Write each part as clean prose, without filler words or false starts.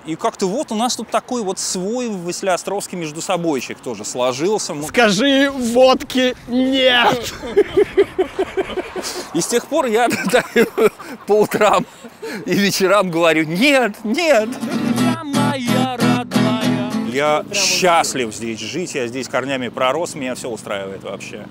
И как-то вот у нас тут такой вот свой Василеостровский междусобойчик тоже сложился. Скажи водки нет! И с тех пор я по утрам и вечерам говорю: нет, нет. Я счастлив здесь жить, я здесь корнями пророс, меня все устраивает вообще.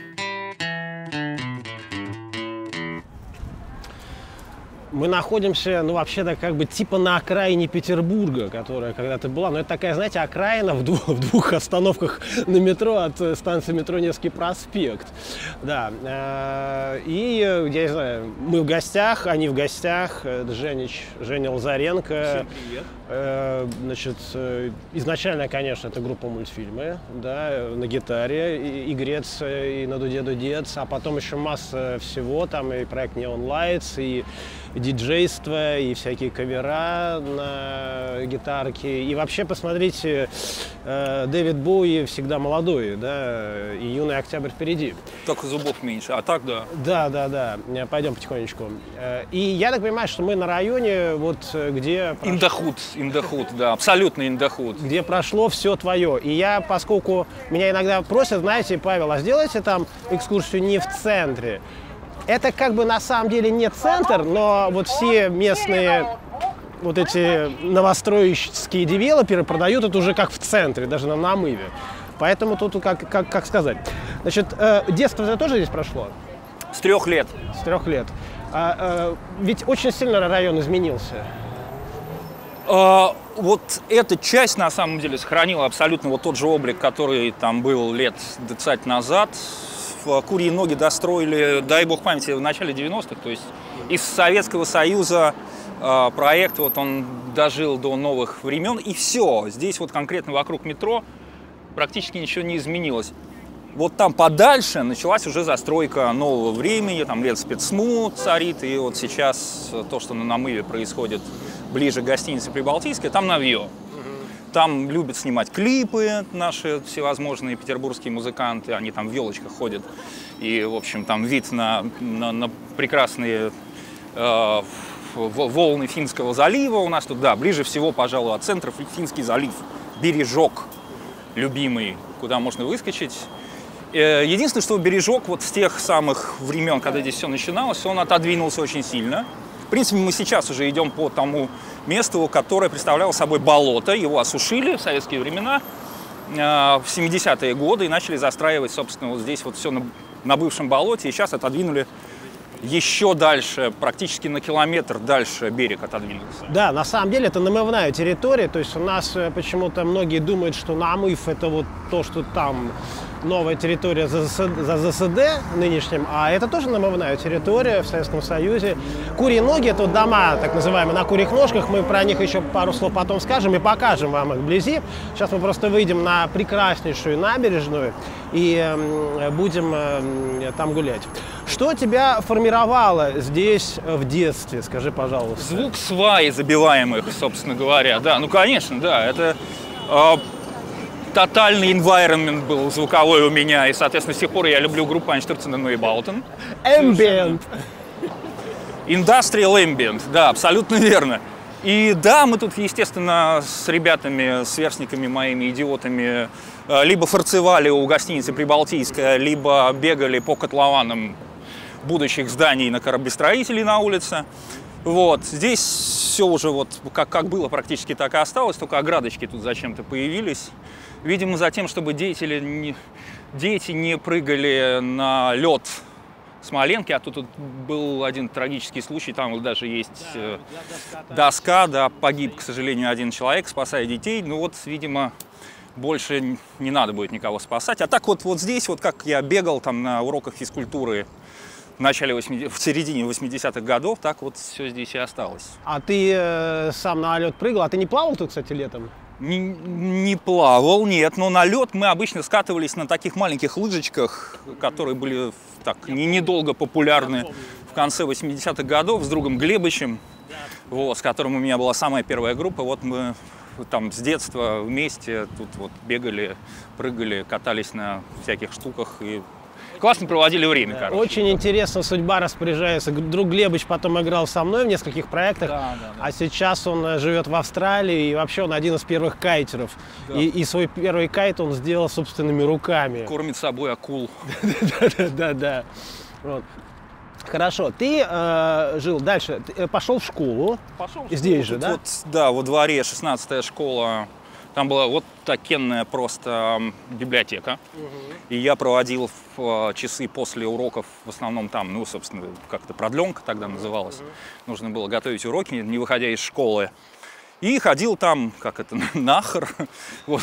Мы находимся, ну, вообще-то, как бы, типа на окраине Петербурга, которая когда-то была. Но это такая, знаете, окраина в двух остановках на метро от станции метро Невский проспект. Да. И, я не знаю, мы в гостях, они в гостях. Это Женя Лазаренко. Всем привет. Значит, изначально, конечно, это группа «Мультфильмы», да, на гитаре, и Грец, и на дуде Дудец, а потом еще масса всего, там и проект Neon Lights, и диджейство, и всякие кавера на гитарке. И вообще, посмотрите, Дэвид Боуи всегда молодой, да, и юный октябрь впереди. Только зубов меньше, а так да. Да. Пойдем потихонечку. И я так понимаю, что мы на районе, вот где... Индохуд, да, абсолютно индохуд. Где прошло все твое. И я, поскольку меня иногда просят, знаете, Павел, а сделайте там экскурсию не в центре. Это как бы на самом деле не центр, но вот все местные вот эти новостроеческие девелоперы продают это уже как в центре, даже на намыве. Поэтому тут как сказать. Значит, детство это тоже здесь прошло? С 3 лет. С 3 лет. Ведь очень сильно район изменился. Вот эта часть на самом деле сохранила абсолютно вот тот же облик, который там был лет 20 назад. Курьи ноги достроили, дай бог памяти, в начале 90-х, то есть из Советского Союза проект, вот он дожил до новых времен, и все. Здесь вот конкретно вокруг метро практически ничего не изменилось. Вот там подальше началась уже застройка нового времени, там Ленспецсму царит, и вот сейчас то, что на намыве происходит ближе к гостинице Прибалтийская, там новье. Там любят снимать клипы наши всевозможные петербургские музыканты, они там в елочках ходят. И, в общем, там вид на прекрасные волны Финского залива у нас тут, да, ближе всего, пожалуй, от центра Финский залив, бережок любимый, куда можно выскочить. Единственное, что бережок вот с тех самых времен, когда здесь все начиналось, он отодвинулся очень сильно. В принципе, мы сейчас уже идем по тому месту, которое представляло собой болото. Его осушили в советские времена, в 70-е годы, и начали застраивать, собственно, вот здесь вот все на бывшем болоте. И сейчас отодвинули еще дальше, практически на километр дальше берег отодвинулся. Да, на самом деле это намывная территория. То есть у нас почему-то многие думают, что намыв это вот то, что там новая территория за ЗСД нынешним, а это тоже намывная территория в Советском Союзе. Курьи ноги — это вот дома, так называемые, на курьих ножках. Мы про них еще пару слов потом скажем и покажем вам их вблизи. Сейчас мы просто выйдем на прекраснейшую набережную и будем там гулять. Что тебя формировало здесь в детстве, скажи, пожалуйста? Звук сваи забиваемых, собственно говоря. Да, ну, конечно, да, это... Тотальный environment был звуковой у меня, и, соответственно, с тех пор я люблю группу Einstürzen und Neubauten. Ambient. Industrial Ambient, да, абсолютно верно. И да, мы тут, естественно, с ребятами, сверстниками моими, идиотами, либо форцевали у гостиницы Прибалтийская, либо бегали по котлованам будущих зданий на кораблестроителей на улице. Вот, здесь все уже вот как было практически, так и осталось, только оградочки тут зачем-то появились. Видимо, за тем, чтобы дети не прыгали на лед Смоленки, а тут был один трагический случай, там вот даже есть доска, да, погиб, к сожалению, один человек, спасая детей. Ну вот, видимо, больше не надо будет никого спасать. А так вот здесь, вот как я бегал там на уроках физкультуры в середине 80-х годов, так вот все здесь и осталось. А ты сам на лед прыгал? А ты не плавал тут, кстати, летом? Не плавал, нет, но на лед мы обычно скатывались на таких маленьких лыжечках, которые были так недолго популярны в конце 80-х годов с другом Глебычем, вот, с которым у меня была самая первая группа. Вот мы там с детства вместе тут вот бегали, прыгали, катались на всяких штуках и классно проводили время, короче. Очень интересно судьба распоряжается. Друг Глебыч потом играл со мной в нескольких проектах, а сейчас он живет в Австралии, и вообще он один из первых кайтеров. Да. И свой первый кайт он сделал собственными руками. Кормит собой акул. Да. Хорошо, ты жил дальше, ты пошел в школу. Здесь же, да? Да, во дворе 16-я школа. Там была вот такенная просто библиотека. И я проводил часы после уроков в основном там, ну, собственно, как-то продленка тогда называлась. Нужно было готовить уроки, не выходя из школы. И ходил там, как это, нахер. Вот,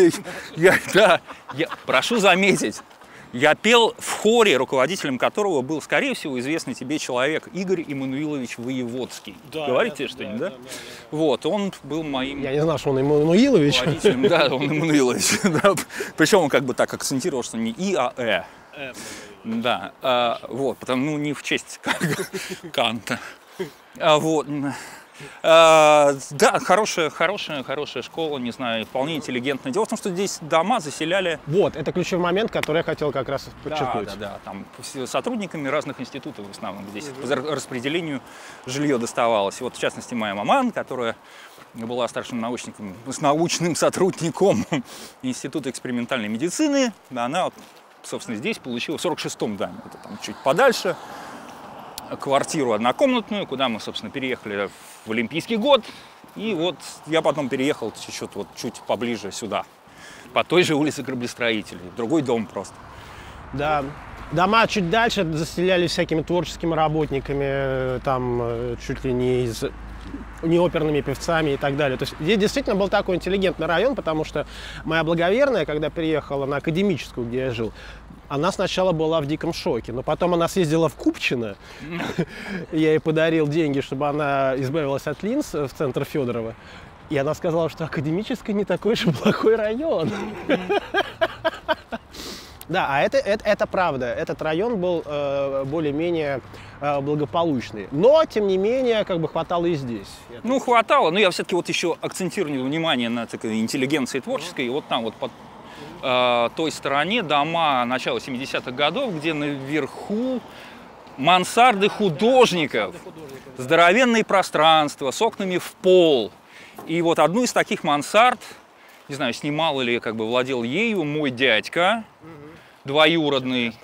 прошу заметить, я пел в хоре, руководителем которого был, скорее всего, известный тебе человек Игорь Иммануилович Воеводский. Да, говорите что-нибудь, да? Вот, он был моим... Я не знал, что он Иммануилович. Да, он Иммануилович. Да. Причем он как бы так акцентировал, что не И, а Э. Да, вот, потому, ну, не в честь Канта. Вот. Да, хорошая школа, не знаю, вполне интеллигентная. Дело в том, что здесь дома заселяли... Вот, это ключевой момент, который я хотел как раз подчеркнуть. Да, там сотрудниками разных институтов в основном здесь по распределению жилье доставалось. Вот, в частности, моя маман, которая была старшим научным сотрудником Института экспериментальной медицины, она, собственно, здесь получила в 46-м доме, это там чуть подальше, квартиру однокомнатную, куда мы, собственно, переехали в Олимпийский год. И вот я потом переехал чуть поближе сюда, по той же улице Кораблестроителей. Другой дом просто. Да. Дома чуть дальше заселялись всякими творческими работниками, там чуть ли не оперными певцами и так далее. То есть здесь действительно был такой интеллигентный район, потому что моя благоверная, когда приехала на Академическую, где я жил, она сначала была в диком шоке, но потом она съездила в Купчино, я ей подарил деньги, чтобы она избавилась от линз в центр Федорова, и она сказала, что Академическая не такой же плохой район. Да, а это правда. Этот район был более-менее благополучный. Но, тем не менее, как бы хватало и здесь. Ну, хватало. Но я все-таки вот еще акцентирую внимание на такой интеллигенции творческой. И вот там вот под той стороне дома начала 70-х годов, где наверху мансарды художников. Здоровенные пространства с окнами в пол. И вот одну из таких мансард, не знаю, снимал или как бы владел ею мой дядька, двоюродный,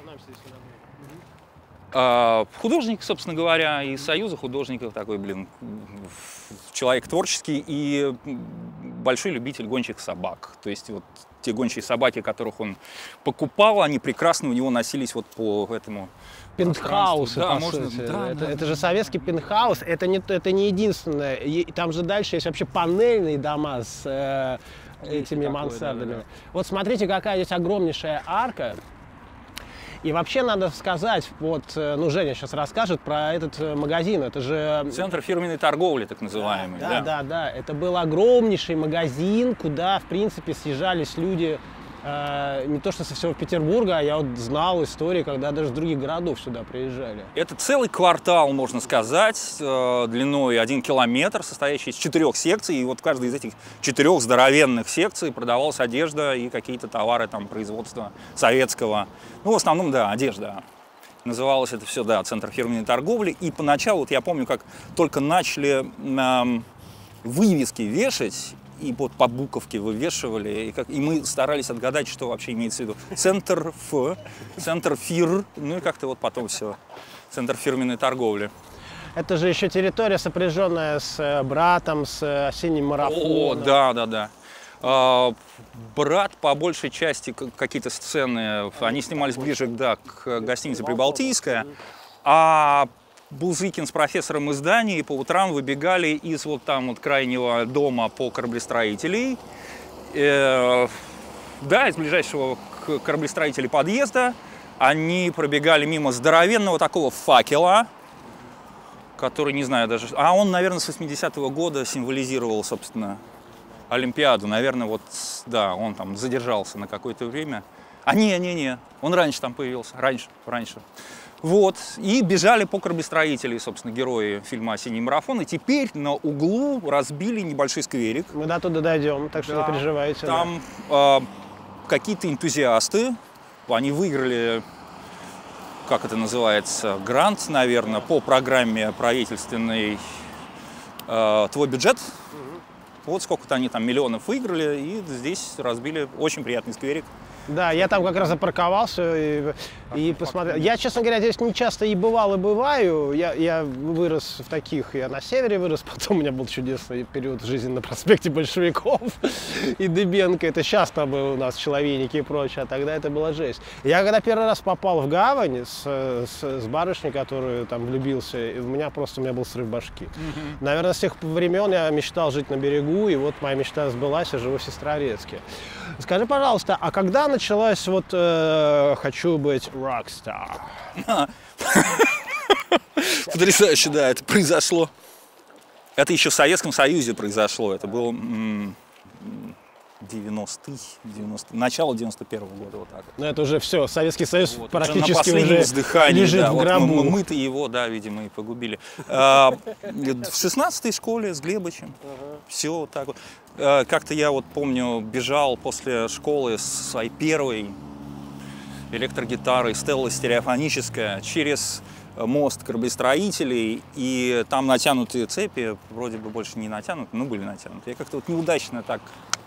художник, собственно говоря, из Союза художников, такой, человек творческий и большой любитель гончих собак. То есть вот те гончие собаки, которых он покупал, они прекрасно у него носились вот по этому пентхаусы, да, по сути. Это же советский пентхаус, это не единственное. И там же дальше есть вообще панельные дома с этими мансардами. Да. Вот смотрите, какая здесь огромнейшая арка. И вообще надо сказать, вот, ну, Женя сейчас расскажет про этот магазин. Это же... Центр фирменной торговли, так называемый. Да. Это был огромнейший магазин, куда, в принципе, съезжались люди не то что со всего Петербурга, а я вот знал истории, когда даже с других городов сюда приезжали. Это целый квартал, можно сказать, длиной 1 километр, состоящий из 4 секций. И вот в каждой из этих 4 здоровенных секций продавалась одежда и какие-то товары там производства советского. Ну, в основном, да, одежда. Называлось это все, да, Центр фирменной торговли. И поначалу, вот я помню, как только начали вывески вешать, и вот по буковке вывешивали, и мы старались отгадать, что вообще имеется в виду. Центр фир, ну и как-то вот потом все. Центр фирменной торговли. Это же еще территория, сопряженная с «Братом», с «Осенним марафоном». О, да. «Брат» по большей части какие-то сцены, они снимались ближе, да, к гостинице «Прибалтийская», а Бузыкин с профессором из Дании по утрам выбегали из вот там вот крайнего дома по кораблестроителей, да, из ближайшего к кораблестроителей подъезда. Они пробегали мимо здоровенного такого факела, который, не знаю даже... А он, наверное, с 80-го года символизировал, собственно, Олимпиаду. Наверное, вот, да, он там задержался на какое-то время. А не, он раньше там появился, раньше. Вот, и бежали по кораблестроителей, собственно, герои фильма «Осенний марафон». И теперь на углу разбили небольшой скверик. Мы до туда дойдем, так что да, не переживайте. Там какие-то энтузиасты, они выиграли как это называется, грант, наверное, по программе правительственной «Твой бюджет». Вот сколько-то они там миллионов выиграли, и здесь разбили очень приятный скверик. Да, я там как раз запарковался и посмотрел. Я, честно говоря, здесь не часто и бывал, и бываю. Я вырос в таких, я на севере вырос, потом у меня был чудесный период жизни на проспекте Большевиков и Дыбенко. Это сейчас там у нас Человейники и прочее, а тогда это была жесть. Я когда первый раз попал в гавань с барышней, которую там влюбился, у меня был срыв башки. Наверное, с тех времен я мечтал жить на берегу, и вот моя мечта сбылась, я живу в Сестрорецке. Скажи, пожалуйста, а когда началась вот «хочу быть рок-стар»? Потрясающе, да, это произошло. Это еще в Советском Союзе произошло. Это было начало 91-го года, вот так вот. Ну это уже все, Советский Союз вот, практически уже лежит в гробу. Вот мы-то его, да, видимо, и погубили. В 16-й школе с Глебычем. Все вот так вот. Как-то я вот помню, бежал после школы с своей первой электрогитарой Стелла стереофоническая через мост кораблестроителей, и там натянутые цепи, вроде бы больше не натянуты, но были натянуты. Я как-то вот неудачно так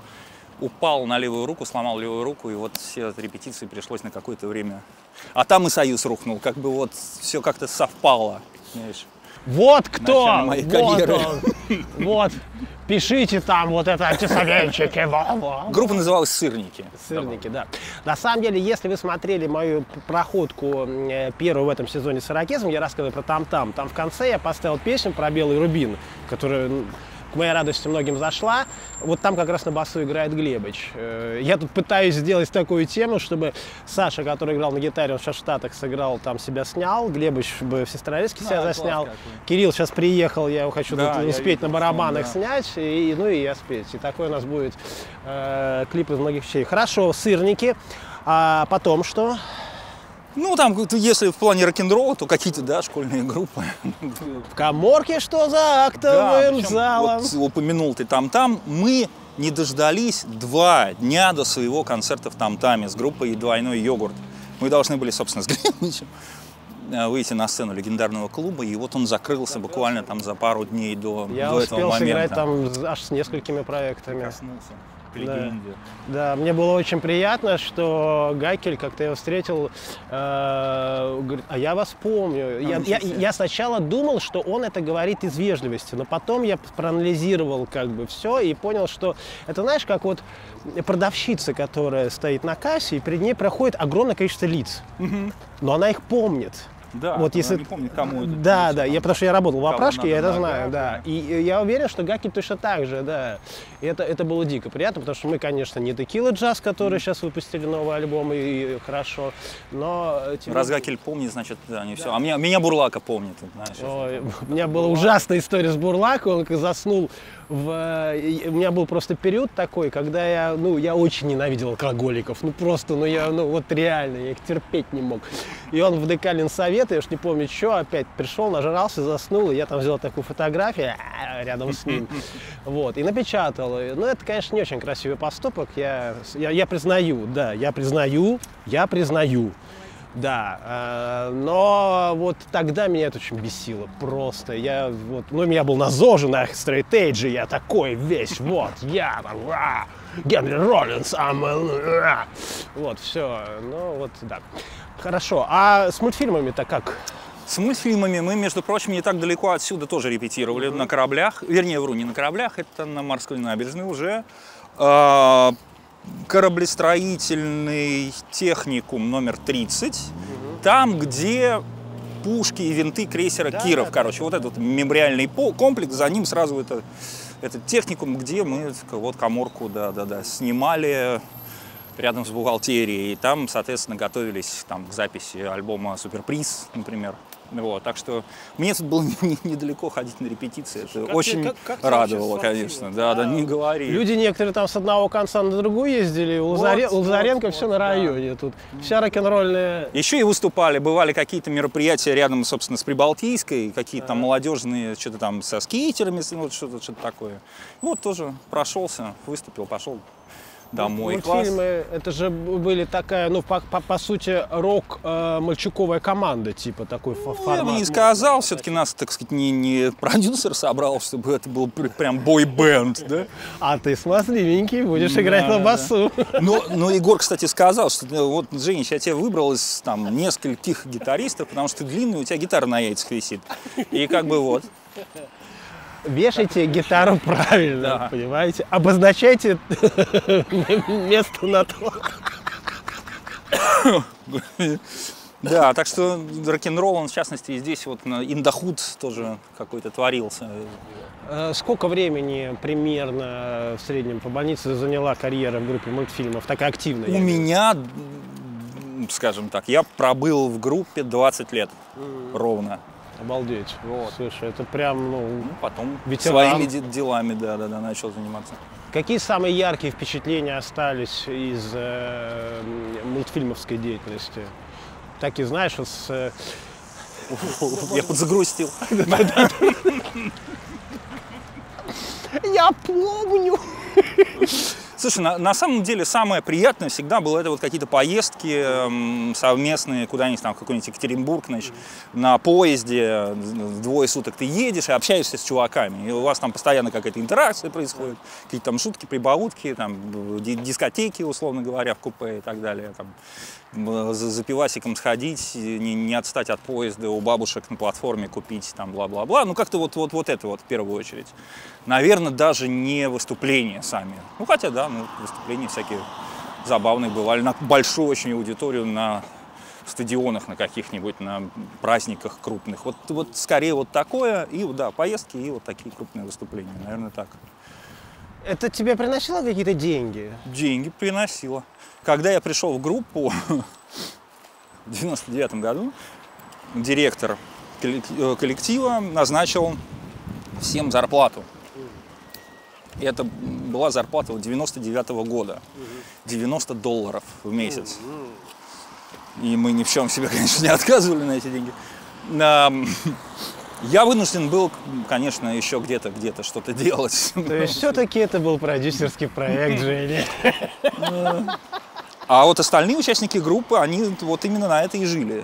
упал на левую руку, сломал левую руку, и вот все репетиции пришлось на какое-то время. А там и Союз рухнул, как бы вот все как-то совпало, знаешь. Вот кто! Вот он! Вот! Пишите там вот это антисоветчики. Группа называлась «Сырники». «Сырники», да. На самом деле, если вы смотрели мою проходку первую в этом сезоне с ирокезом, я рассказывал про «Там-там». Там в конце я поставил песню про «Белый рубин», которая, к моей радости, многим зашла. Вот там как раз на басу играет Глебыч. Я тут пытаюсь сделать такую тему, чтобы Саша, который играл на гитаре, он сейчас в Штатах сыграл, там себя снял. Глебыч бы в Сестрорецке себя заснял. Кирилл сейчас приехал, я его хочу тут успеть на барабанах снять, и я спеть. И такой у нас будет клип из многих вещей. Хорошо, «Сырники». А потом что? Ну, там, если в плане рок-н-ролла, то какие-то, да, школьные группы. В каморке что за актовым залом? Вот упомянул ты «Там-там». Мы не дождались 2 дня до своего концерта в «Там-таме» с группой «Двойной йогурт». Мы должны были, собственно, с Глебычем выйти на сцену легендарного клуба, и вот он закрылся буквально там за пару дней до этого момента. Я успел сыграть там аж с несколькими проектами. Коснулся. Легенде. Да, мне было очень приятно, что Гакель, как-то я встретил, говорит, а я вас помню. Я сначала думал, что он это говорит из вежливости, но потом я проанализировал как бы все и понял, что это, знаешь, как вот продавщица, которая стоит на кассе, и перед ней проходит огромное количество лиц, но она их помнит. Да, вот если... не помню, кому это. Да, потому что я работал в «Опрашке», я это знаю, да. И я уверен, что Гакель точно так же, да. И это было дико приятно, потому что мы, конечно, не Текила Джаз, которые сейчас выпустили новый альбом, и хорошо, но... Раз Гакель помнит, значит, да, не все. А меня Бурлака помнит, знаешь. Ой, у меня была ужасная история с Бурлаком, он заснул. У меня был просто период такой, когда я очень ненавидел алкоголиков, вот реально, я их терпеть не мог. И он в ДК Ленсовета, я уж не помню, что, опять пришел, нажрался, заснул, и я там взял такую фотографию рядом с ним, вот, и напечатал. Ну, это, конечно, не очень красивый поступок, я признаю, да, я признаю. Да, но вот тогда меня это очень бесило, просто, я был на ЗОЖе, на стрейтейдже, я такой весь, я там, Генри Роллинс, вот, все, да. Хорошо, а с мультфильмами-то как? С мультфильмами мы, между прочим, не так далеко отсюда тоже репетировали, на кораблях, вернее, не на кораблях, это на морской набережной уже. Кораблестроительный техникум номер 30, там, где пушки и винты крейсера Киров, короче, вот этот мемориальный комплекс, за ним сразу этот техникум, где мы вот каморку, снимали рядом с бухгалтерией, и там, соответственно, готовились к записи альбома «Суперприз», например. Вот, так что мне тут было недалеко ходить на репетиции. Это очень радовало, конечно. Да, не говори. Люди некоторые там с одного конца на другой ездили. У Лазаренко все на районе. Тут вся рок-н-ролльная. Еще и выступали. Бывали какие-то мероприятия рядом, собственно, с Прибалтийской, какие-то там молодежные, что-то там со скейтерами, вот что-то такое. Вот тоже прошелся, выступил, пошел домой. Мультфильмы, это же были такая, ну, по сути, рок-мальчуковая команда, типа такой формат. Я бы не сказал, все-таки нас, так сказать, не продюсер собрал, чтобы это был прям бой-бенд, да? А ты смазливенький, будешь играть на басу. Но Егор, кстати, сказал, что вот, Женя, я тебя выбрал из там нескольких гитаристов, потому что ты длинный, у тебя гитара на яйцах висит. И как бы вот. Вешайте гитару правильно, Да. понимаете? Обозначайте место на то. Да, так что рок-н-ролл, он, в частности, и здесь вот индохуд тоже какой-то творился. Сколько времени примерно в среднем по больнице заняла карьера в группе мультфильмов, такая активная? У меня, скажем так, я пробыл в группе 20 лет ровно. Обалдеть. Вот. Слушай, это прям, Ну, потом ветеран. своими делами, да, начал заниматься. Какие самые яркие впечатления остались из мультфильмовской деятельности? Так и знаешь, вот с... Я подзагрустил. Я помню! Слушай, на самом деле самое приятное всегда было это вот какие-то поездки совместные куда-нибудь там в какой-нибудь Екатеринбург, значит, на поезде, 2 суток ты едешь и общаешься с чуваками. И у вас там постоянно какая-то интеракция происходит, какие-то там шутки, прибаутки, там дискотеки, условно говоря, в купе и так далее. Там, за пивасиком сходить, не отстать от поезда, у бабушек на платформе купить, там, бла-бла-бла. Ну, как-то вот это вот в первую очередь. Наверное, даже не выступления сами. Ну, хотя, да, выступления всякие забавные бывали. На большую очень аудиторию на стадионах на каких-нибудь, на праздниках крупных. Вот скорее вот такое, и, да, поездки, и вот такие крупные выступления. Наверное, так. Это тебе приносило какие-то деньги? Деньги приносило. Когда я пришел в группу в 99 году, директор коллектива назначил всем зарплату. И это была зарплата 99-го года. $90 в месяц. И мы ни в чем себе, конечно, не отказывали на эти деньги. Я вынужден был, конечно, еще где-то что-то делать. То есть все-таки это был продюсерский проект, Женя. А вот остальные участники группы, они вот именно на это и жили.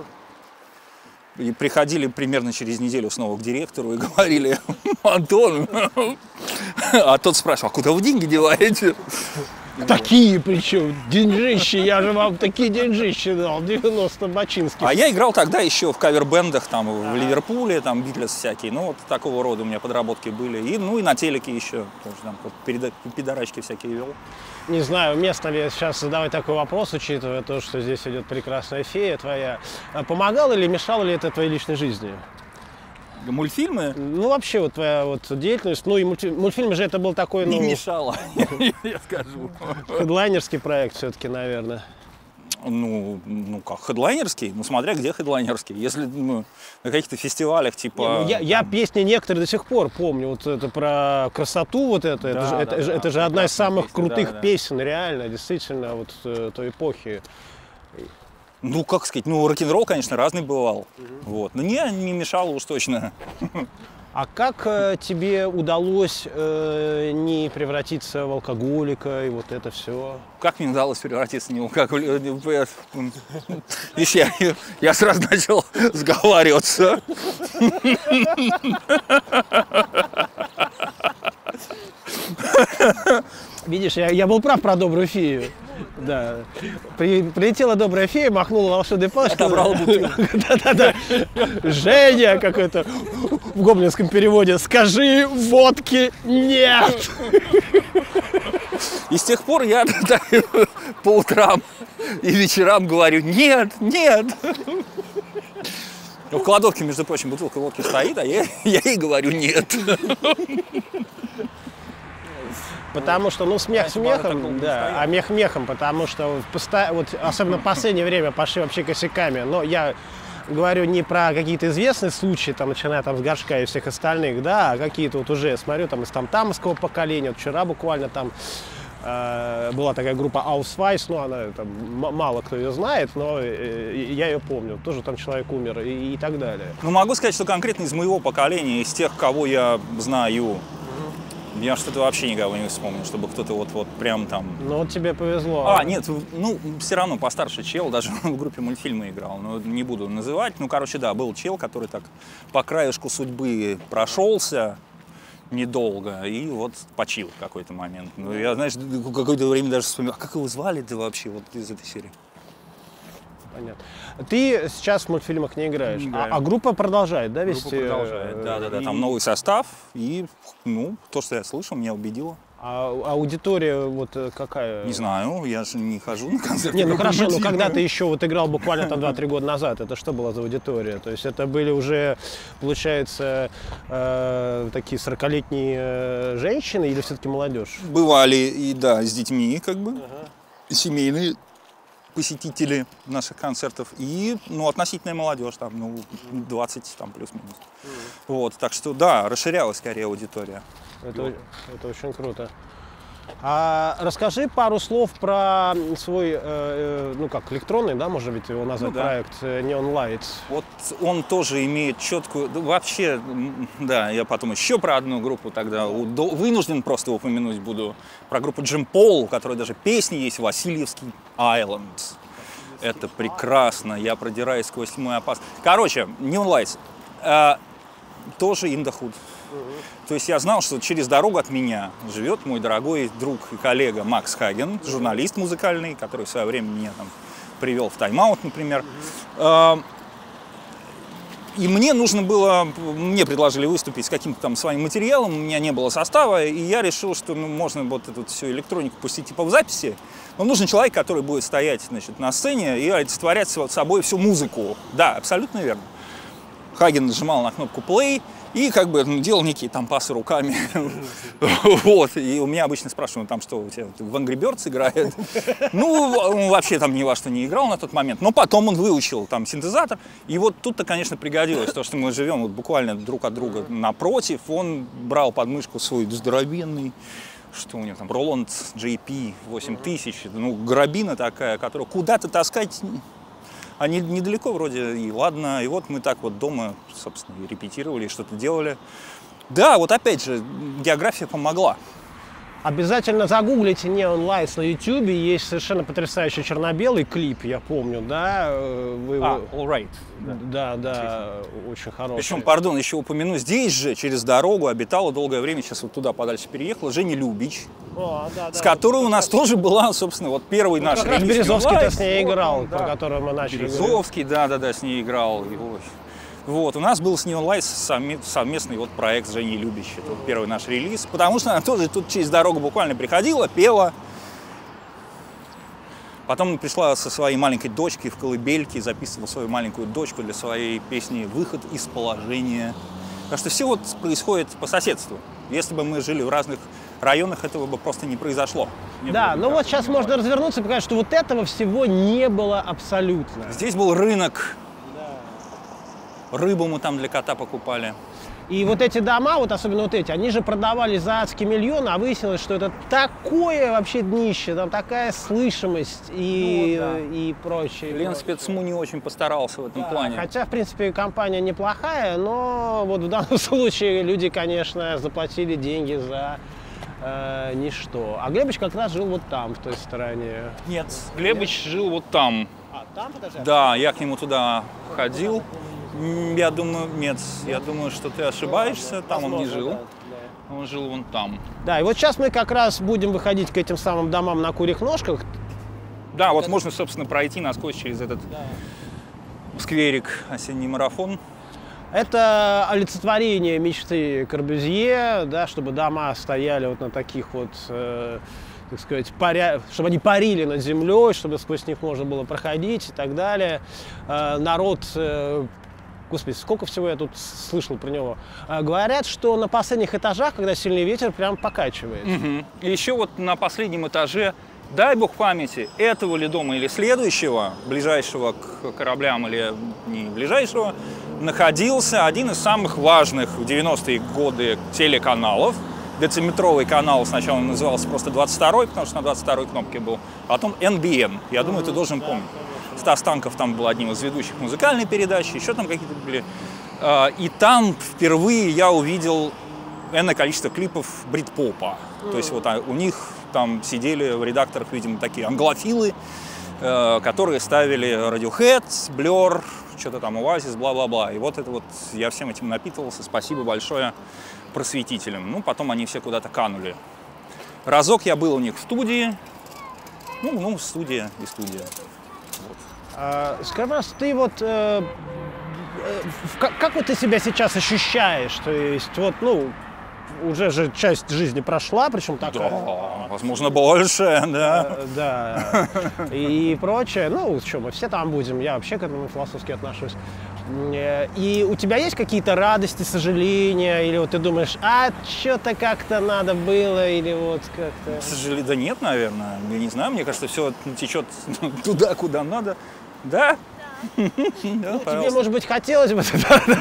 И приходили примерно через неделю снова к директору и говорили: Антон, а тот спрашивал: а куда вы деньги деваете? Такие причем, деньжищи, я же вам такие деньжищи дал, 90 бачинских. А я играл тогда еще в кавер-бендах, там, в Ливерпуле, там, Битлз всякие, ну, вот такого рода у меня подработки были. И, ну, и на телеке еще, тоже там, пидорачки всякие вел. Не знаю, уместно ли сейчас задавать такой вопрос, учитывая то, что здесь идет прекрасная фея твоя. Помогало или мешало ли это твоей личной жизни? Мультфильмы? Ну, вообще, вот твоя вот деятельность, ну, и мультфильмы же это был такой, ну... Не мешало, я скажу. Хедлайнерский проект все-таки, наверное. Ну, как, хедлайнерский? Ну, смотря где хедлайнерский. Если на каких-то фестивалях, типа... Я песни некоторые до сих пор помню. Вот это про красоту, вот это. Это же одна из самых крутых песен, реально, действительно, вот той эпохи. Ну, как сказать, ну, рок-н-ролл, конечно, разный бывал. Вот. Но не мешало уж точно. А как тебе удалось не превратиться в алкоголика и вот это все? Как мне удалось превратиться в него? Видишь, я сразу начал сговариваться. Видишь, я был прав про добрую фею. Да. Прилетела добрая фея, махнула волшебной палочкой. Отобрала бутылку. Да-да-да. Женя, какой-то в гоблинском переводе: скажи водки нет. И с тех пор я по утрам и вечерам говорю: нет, нет. В кладовке, между прочим, бутылка водки стоит, а я ей говорю: нет. Потому что, ну, смех смехом, да, а мех мехом, потому что вот, особенно в последнее время пошли вообще косяками. Но я говорю не про какие-то известные случаи, там, начиная там с Горшка и всех остальных, да, а какие-то вот уже, смотрю, там, из тамтамовского поколения. Вот вчера буквально там была такая группа Ausweis, ну, она там, мало кто ее знает, но я ее помню. Тоже там человек умер и так далее. Ну, могу сказать, что конкретно из моего поколения, из тех, кого я знаю, Я что-то вообще никого не вспомнил, чтобы кто-то вот прям там... Ну вот тебе повезло. Нет, ну, все равно постарше чел, даже в группе мультфильма играл, но не буду называть. Ну, короче, да, был чел, который так по краешку судьбы прошелся недолго и вот почил в какой-то момент. Ну, я, знаешь, какое-то время даже вспоминал, как его звали-то вообще вот из этой серии? Понятно. Ты сейчас в мультфильмах не играешь, а группа продолжает, да, вести? Группа продолжает, да-да-да, там новый состав, и, ну, то, что я слышал, меня убедило. А аудитория вот какая? Не знаю, я же не хожу на концерты. Не, ну хорошо, но когда ты еще вот играл буквально там 2-3 года назад, это что была за аудитория? То есть это были уже, получается, такие 40-летние женщины или все-таки молодежь? Бывали и, да, с детьми, как бы, семейные посетители наших концертов и, ну, относительная молодежь, там, ну, 20, там, плюс-минус. Вот, так что, да, расширялась скорее аудитория. Это очень круто. А расскажи пару слов про свой, ну как, электронный, да, может быть, его назвать, проект Neon Lights. Вот он тоже имеет четкую, вообще, да, я потом еще про одну группу тогда вынужден просто упомянуть буду, про группу Джим Пол, у которой даже песни есть, Васильевский Island. Это прекрасно, я продираюсь сквозь тьму и опасность. Короче, Neon Lights, тоже in the hood. То есть я знал, что через дорогу от меня живет мой дорогой друг и коллега Макс Хаген, журналист музыкальный, который в свое время меня там привел в тайм-аут, например. И мне нужно было, мне предложили выступить с каким-то там своим материалом, у меня не было состава, и я решил, что можно вот эту всю электронику пустить типа в записи. Но нужен человек, который будет стоять, значит, на сцене и олицетворять собой всю музыку. Да, абсолютно верно. Хаген нажимал на кнопку play и как бы делал некие там пасы руками. Вот. И у меня обычно спрашивают, там что, у тебя в Angry Birds играет? Ну, он вообще там ни во что не играл на тот момент. Но потом он выучил там синтезатор. И вот тут-то, конечно, пригодилось. То, что мы живем вот буквально друг от друга напротив. Он брал под мышку свой здоровенный, что у него там, Roland JP 8000. Ну, грабина такая, которую куда-то таскать... Они недалеко вроде, и ладно. И вот мы так вот дома, собственно, и репетировали, что-то делали. Да, вот опять же, география помогла. Обязательно загуглите Neon Lights на YouTube. Есть совершенно потрясающий черно-белый клип, я помню, да? All Right. Да, очень хороший. Причем, пардон, еще упомяну, здесь же через дорогу обитала долгое время, сейчас вот туда подальше переехала, Женя Любич, с которой у нас тоже была, собственно, вот первый наш как раз Березовский-то с ней играл, про который мы начали. Березовский, да, с ней играл. Вот, у нас был с Neon Lights совместный вот проект с Женей Любич. Это вот первый наш релиз. Потому что она тоже тут через дорогу буквально приходила, пела. Потом пришла со своей маленькой дочкой в колыбельке, записывала свою маленькую дочку для своей песни «Выход из положения». Так что все вот происходит по соседству. Если бы мы жили в разных районах, этого бы просто не произошло. Да, но вот сейчас можно развернуться и показать, что вот этого всего не было абсолютно. Здесь был рынок. Рыбу мы там для кота покупали. И вот эти дома, вот особенно вот эти, они же продавались за адские миллионы, а выяснилось, что это такое вообще днище, там такая слышимость и прочее. Ленспецму не очень постарался в этом плане. Хотя, в принципе, компания неплохая, но вот в данном случае люди, конечно, заплатили деньги за ничто. А Глебыч как раз жил вот там, в той стороне. Нет, Глебыч жил вот там. А, там, подожди? Да, я к нему туда ходил. Я думаю, нет, я думаю, что ты ошибаешься, там он не жил, он жил вон там. Да, и вот сейчас мы как раз будем выходить к этим самым домам на курьих ножках. Да, вот можно, собственно, пройти насквозь через этот скверик «Осенний марафон». Это олицетворение мечты Корбюзье, да, чтобы дома стояли вот на таких вот, так сказать, чтобы они парили над землей, чтобы сквозь них можно было проходить и так далее. Народ... Господи, сколько всего я тут слышал про него. Говорят, что на последних этажах, когда сильный ветер, прям покачивает. И еще вот на последнем этаже, дай бог памяти, этого ли дома или следующего, ближайшего к кораблям или не ближайшего, находился один из самых важных в 90-е годы телеканалов. Дециметровый канал, сначала он назывался просто 22-й, потому что на 22-й кнопке был, а потом NBN, я думаю, ты должен помнить. Стас Танков там был одним из ведущих музыкальной передачи, еще там какие-то были. И там впервые я увидел энное количество клипов брит-попа. То есть вот у них там сидели в редакторах, видимо, такие англофилы, которые ставили Radiohead, Blur, что-то там Oasis, бла-бла-бла. И вот это вот я всем этим напитывался. Спасибо большое просветителям. Ну, потом они все куда-то канули. Разок я был у них в студии. Ну, студия и студия. Вот. Скажи, пожалуйста, ты вот как вот ты себя сейчас ощущаешь? То есть вот, ну, уже же часть жизни прошла, причем такая. Да, возможно, больше, да. Да. И прочее. Ну, что, мы все там будем. Я вообще к этому философски отношусь. И у тебя есть какие-то радости, сожаления? Или вот ты думаешь, что-то как-то надо было? Или вот как-то... Сожаления, да нет, наверное. Я не знаю, мне кажется, все течет туда, куда надо. Да? Ну, тебе, может быть, хотелось бы,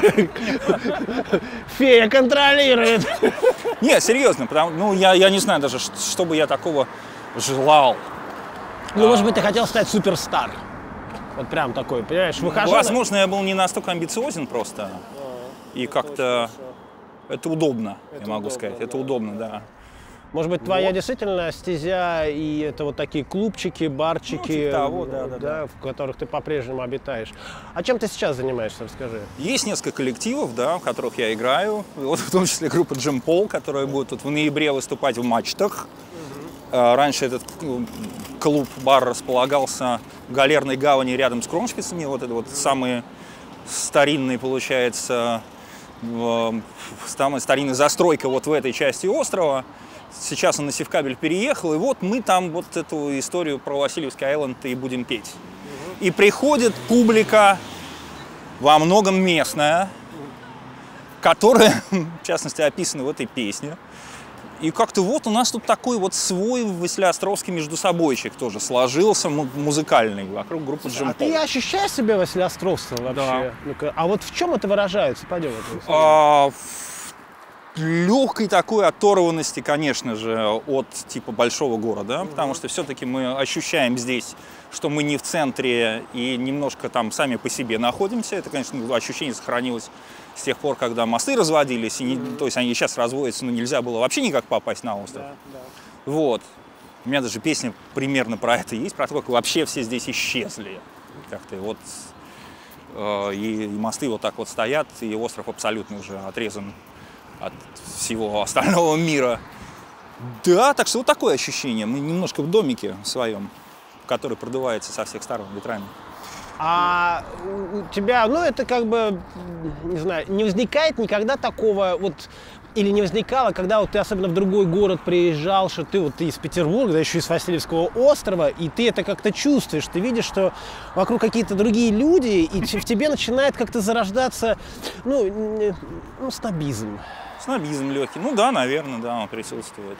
фея контролирует. Не, серьезно, ну, я не знаю даже, что бы я такого желал. Ну, может быть, ты хотел стать суперстар. Вот прям такой, понимаешь, выхожу. Возможно, я был не настолько амбициозен просто. И как-то это удобно, я могу сказать. Это удобно, да. Может быть, твоя действительно стезя, и это вот такие клубчики, барчики, того, да. в которых ты по-прежнему обитаешь. А чем ты сейчас занимаешься, расскажи? Есть несколько коллективов, да, в которых я играю. Вот в том числе группа Джим Пол, которая будет тут в ноябре выступать в Мачтах. Раньше этот клуб-бар располагался в Галерной гавани рядом с Кроншпицами. Вот это вот самые старинные, получается, самая старинная застройка вот в этой части острова. Сейчас он на Севкабель переехал, и вот мы там вот эту историю про Васильевский айленд и будем петь. И приходит публика, во многом местная, которая, в частности, описана в этой песне. И как-то вот у нас тут такой вот свой Василеостровский междусобойчик тоже сложился, музыкальный, вокруг группы Джим Пол. А ты ощущаешь себя Василеостровцем вообще? Да. А вот в чем это выражается? Пойдем. Легкой такой оторванности, конечно же, от типа большого города, потому что все-таки мы ощущаем здесь, что мы не в центре и немножко там сами по себе находимся. Это, конечно, ощущение сохранилось с тех пор, когда мосты разводились, и то есть они сейчас разводятся, но нельзя было вообще никак попасть на остров. Да. Вот. У меня даже песня примерно про это есть, про то, как вообще все здесь исчезли. Как-то вот и мосты вот так вот стоят, и остров абсолютно уже отрезан от всего остального мира. Да, так что вот такое ощущение. Мы немножко в домике своем, который продувается со всех сторон ветрами. А у тебя, ну это как бы, не знаю, не возникает никогда такого вот, или не возникало, когда вот ты особенно в другой город приезжал, что ты вот из Петербурга, да еще из Васильевского острова, и ты это как-то чувствуешь, ты видишь, что вокруг какие-то другие люди, и в тебе начинает как-то зарождаться, ну снобизм. Снобизм легкий. Ну да, наверное, да, он присутствует.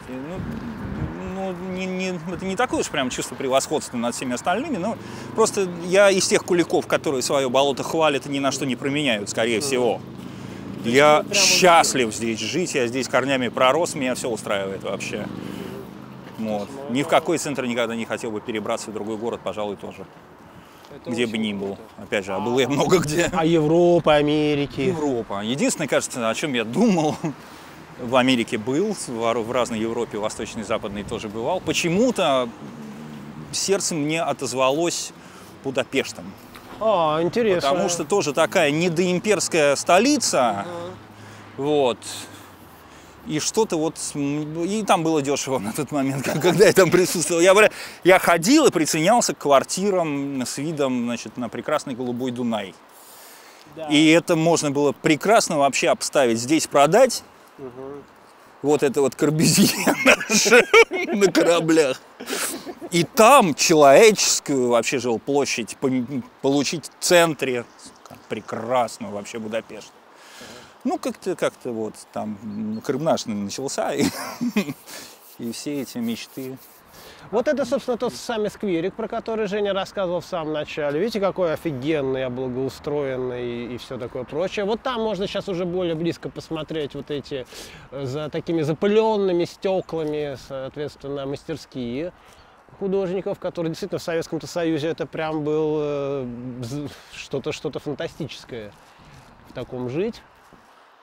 Это не такое уж прям чувство превосходства над всеми остальными, но просто я из тех куликов, которые свое болото хвалят и ни на что не променяют, скорее всего. Я счастлив здесь жить, я здесь корнями пророс, меня все устраивает вообще. Вот. Ни в какой центр никогда не хотел бы перебраться в другой город, пожалуй, тоже. Где бы ни был. Опять же, был я много где. А Европа, Америки? Европа. Единственное, кажется, о чем я думал, в Америке был, в разной Европе, восточной и западной тоже бывал. Почему-то сердце мне отозвалось Будапештом. Интересно. Потому что тоже такая недоимперская столица. Вот. И что-то вот... И там было дешево на тот момент, когда я там присутствовал. Я ходил и приценялся к квартирам с видом, значит, на прекрасный голубой Дунай. Да. И это можно было прекрасно вообще обставить. Здесь продать. Вот это вот Корбюзье на кораблях. И там человеческую вообще жилплощадь получить в центре прекрасного вообще Будапешта. Ну, как-то вот там Крым-наш начался, и все эти мечты. Вот это, собственно, тот самый скверик, про который Женя рассказывал в самом начале. Видите, какой офигенный, благоустроенный и все такое прочее. Вот там можно сейчас уже более близко посмотреть вот эти за такими запыленными стеклами, соответственно, мастерские художников, которые действительно в Советском-то Союзе это прям был что-то фантастическое в таком жить.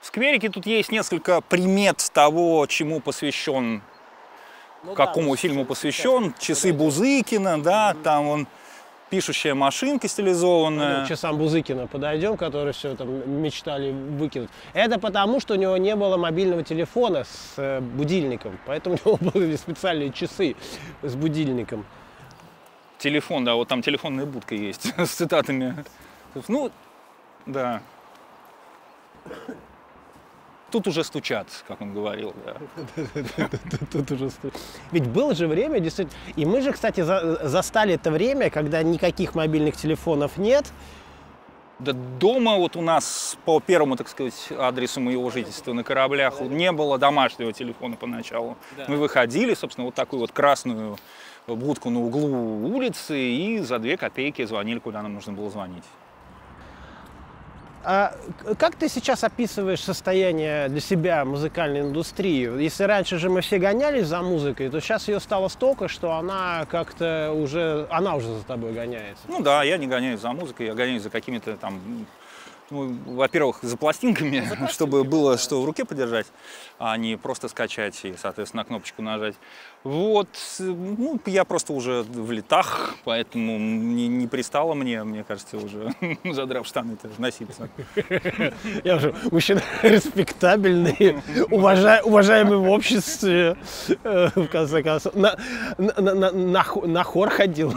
В скверике тут есть несколько примет того, чему посвящен, какому фильму посвящен. Часы Бузыкина, да, там он пишущая машинка стилизованная. К часам Бузыкина подойдем, которые все там мечтали выкинуть. Это потому, что у него не было мобильного телефона с будильником, поэтому у него были специальные часы с будильником. Телефон, да, вот там телефонная будка есть с цитатами. Ну, да. Тут уже стучат, как он говорил. Да. Тут уже стучат. Ведь было же время, действительно. И мы же, кстати, застали это время, когда никаких мобильных телефонов нет. Да дома вот у нас по первому, так сказать, адресу моего жительства на Кораблях не было домашнего телефона поначалу. Да. Мы выходили, собственно, вот такую вот красную будку на углу улицы и за 2 копейки звонили, куда нам нужно было звонить. А как ты сейчас описываешь состояние для себя музыкальной индустрии? Если раньше же мы все гонялись за музыкой, то сейчас ее стало столько, что она как-то уже, за тобой гоняется. Ну да, я не гоняюсь за музыкой, я гоняюсь за какими-то там, ну, во-первых, за пластинками, чтобы было что в руке подержать, а не просто скачать и, соответственно, на кнопочку нажать. Вот, ну, я просто уже в летах, поэтому не пристало мне кажется, уже задрав штаны-то носиться. Я уже мужчина респектабельный, уважаемый в обществе, в конце концов, на хор ходил.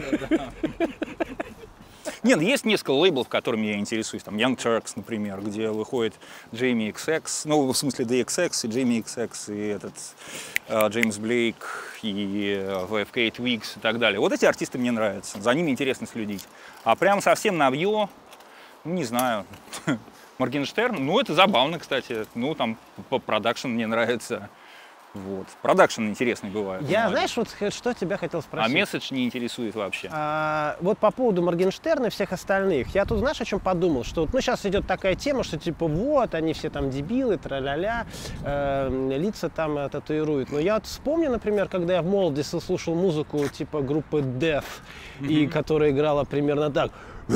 Нет, есть несколько лейблов, которыми я интересуюсь. Там Young Turks, например, где выходит Jamie XX, ну, в смысле DXX, и Jamie XX, и этот Джеймс Блейк, и VFK Twigs и так далее. Вот эти артисты мне нравятся, за ними интересно следить. А прям совсем новье, ну, не знаю, Моргенштерн, ну, это забавно, кстати. Ну, там, продакшн мне нравится. Вот. Продакшн интересный бывает. Я, знаешь, вот что тебя хотел спросить. А месседж не интересует вообще. Вот по поводу Моргенштерна и всех остальных. Я тут, знаешь, о чем подумал? Что ну, сейчас идет такая тема, что типа вот, они все там дебилы, тра-ля-ля, лица там татуируют. Но я вот вспомню, например, когда я в молодости слушал музыку типа группы Death, и которая играла примерно так.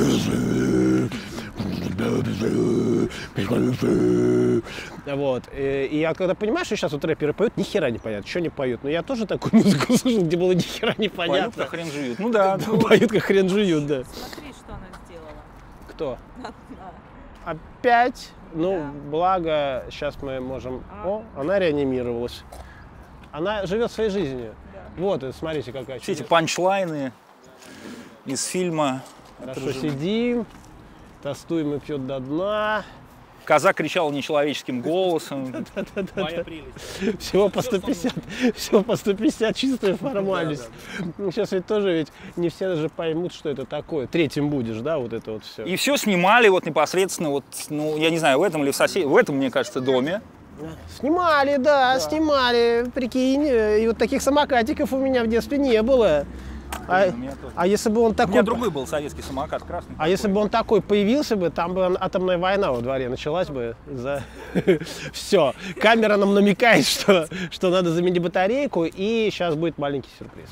Вот. И я когда понимаю, что сейчас вот рэперы поют, ни хера не понятно, что они поют. Но я тоже такую музыку слушал, где было ни хера не понятно. Поют, как хрен жуют. Ну да. Поют, как хрен жуют, да. Смотри, что она сделала. Кто? Опять? Ну, да. Благо, сейчас мы можем... О, она реанимировалась. Она живет своей жизнью. Да. Вот, смотрите, какая... Все эти панчлайны из фильма. Хорошо сидим, тостуем и пьет до дна. Коза кричала нечеловеческим голосом. Моя прелесть. Всего по 150, чистая формальность. Ну, сейчас ведь тоже ведь не все даже поймут, что это такое. Третьим будешь, да, вот это вот все. И все снимали вот непосредственно, вот, ну, я не знаю, в этом или в этом, мне кажется, доме. Снимали, да, снимали, прикинь. И вот таких самокатиков у меня в детстве не было. А если бы он такой... У меня другой был советский самокат, красный. А если бы он такой появился бы, там бы атомная война во дворе началась бы. Все. Камера нам намекает, что надо заменить батарейку, и сейчас будет маленький сюрприз.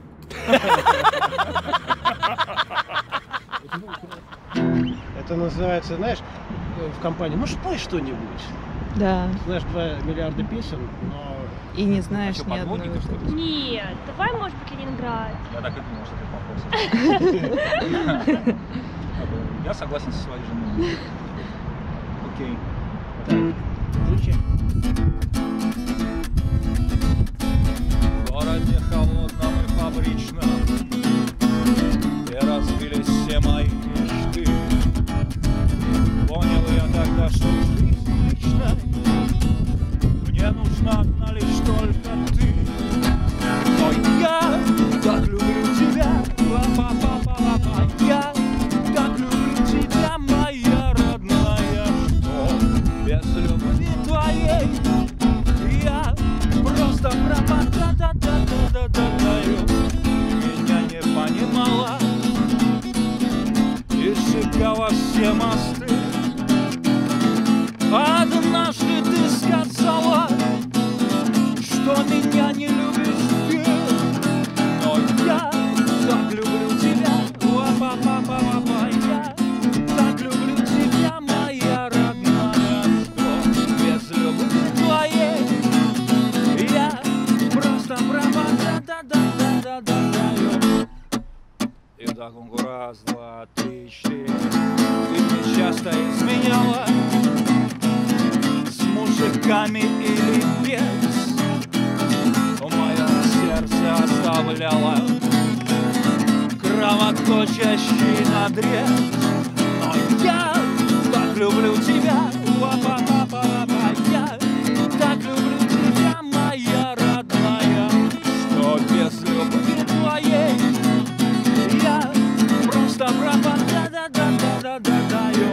Это называется, знаешь, в компании, ну спой что-нибудь. Да. Знаешь, 2 миллиарда песен, но... И не знаешь ни одной. Нет, давай, может быть, Ленинград. Я так и думал, что ты попросишь. Я согласен со своей женой. Окей. Ключи. В городе холодном и фабричном, где разбились все мои мечты, понял я тогда, что жизнь личная мне нужна одна лишь только ты. Но я так люблю тебя, па-па-па-па-па. Я так люблю тебя, моя родная, что без любви твоей я просто пропадаю. Меня не понимала, да-да-да-да-да-да. И так он раз, два, три, четыре. Ты мне часто изменяла с мужиками или без. Мое сердце оставляло кровоточащий надрез. Но я так люблю тебя, я так люблю тебя, моя родная, что без любви твоей я просто пропадаю. Да-да-да-да-да-да.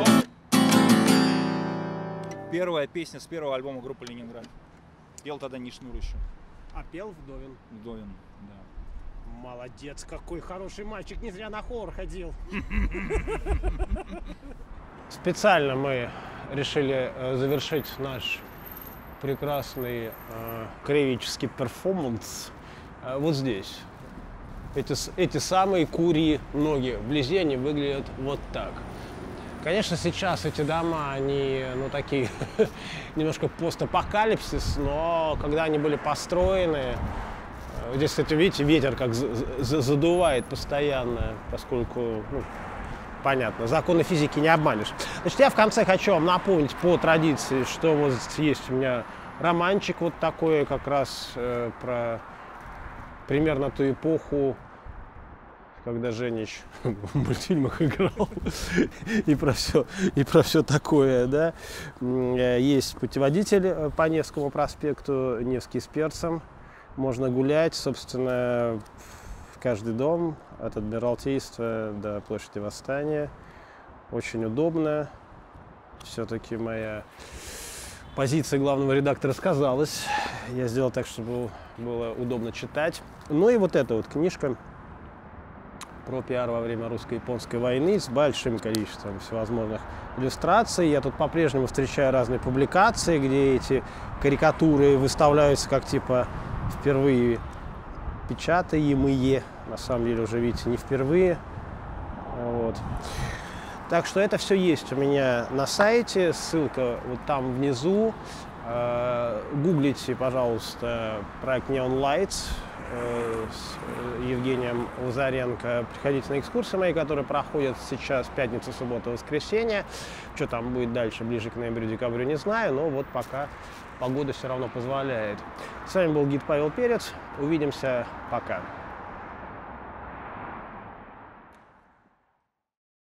Первая песня с первого альбома группы «Ленинград». Пел тогда не Шнур еще. А пел Вдовин. Вдовин, да. Молодец, какой хороший мальчик, не зря на хор ходил. Специально мы решили завершить наш прекрасный краеведческий перформанс вот здесь. Эти самые курьи ноги. Вблизи они выглядят вот так. Конечно, сейчас эти дома, они, ну, такие, немножко постапокалипсис, но когда они были построены, здесь, кстати, видите, ветер как задувает постоянно, поскольку, ну, понятно, законы физики не обманешь. Значит, я в конце хочу вам напомнить по традиции, что вот есть у меня романчик вот такой, как раз про примерно ту эпоху, когда Женич в мультфильмах играл, и про все такое, да. Есть путеводитель по Невскому проспекту, Невский с перцем. Можно гулять, собственно, в каждый дом, от Адмиралтейства до площади Восстания. Очень удобно. Все-таки моя позиция главного редактора сказалась. Я сделал так, чтобы было удобно читать. Ну и вот эта вот книжка про пиар во время русско-японской войны с большим количеством всевозможных иллюстраций. Я тут по-прежнему встречаю разные публикации, где эти карикатуры выставляются как типа впервые печатаемые. На самом деле уже, видите, не впервые. Вот. Так что это все есть у меня на сайте. Ссылка вот там внизу. Гуглите, пожалуйста, проект Neon Lights с Евгением Лазаренко. Приходите на экскурсии мои, которые проходят сейчас пятница, суббота, воскресенье. Что там будет дальше, ближе к ноябрю-декабрю, не знаю, но вот пока погода все равно позволяет. С вами был гид Павел Перец. Увидимся. Пока.